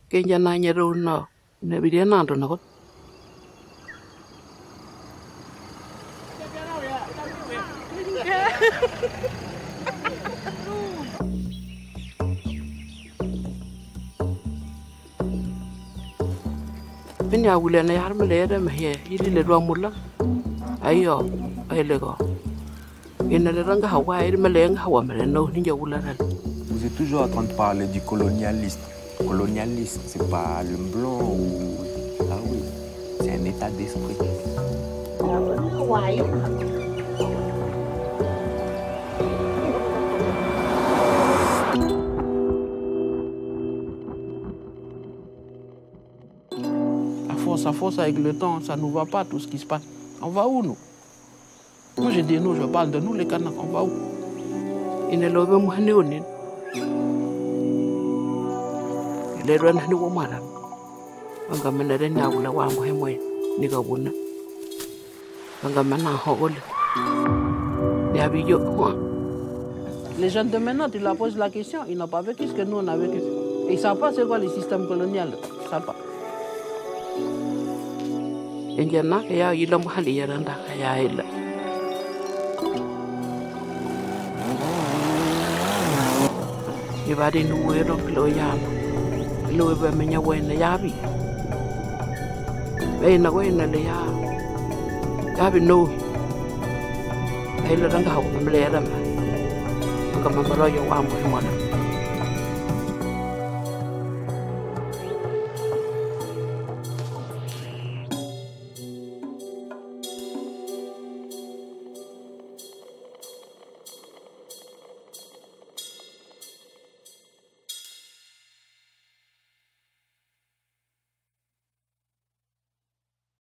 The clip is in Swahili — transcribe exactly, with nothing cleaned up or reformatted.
Kenya na nyero na ne bidia na ndo na ko Penya wule na yar mele da me ye yili le ro mulla ayo ay le go ina le ranga hawa ay mele nga hawa mele no ni jawula na Vous êtes toujours en train de parler du colonialisme. Colonialisme, c'est pas le blanc ou ah oui, c'est un état d'esprit. À force, à force, avec le temps, ça nous va pas tout ce qui se passe. On va où nous? Moi je dis nous, je parle de nous les Kanaks, on va où? Il est levé moi ni onin. Il est loin ni wo mara. Anga mena de nya wula wa mo hemoy ni ga wuna. Anga mena ho ole. Ya bi yo. Les gens de maintenant, tu leur poses la question, ils n'ont pas vécu ce que nous on a vécu. Et ils ne savent pas c'est quoi le système colonial. Ils ne savent pas. Injana ya yila mahali ya randa ya ila. Ibadi nuwe ro pilo yama. Lo be menya wena yabi. Be na wena le ya. Yabi no. Ai la ranga hawo mle ya dama. Ngam maro yo wa mo mo.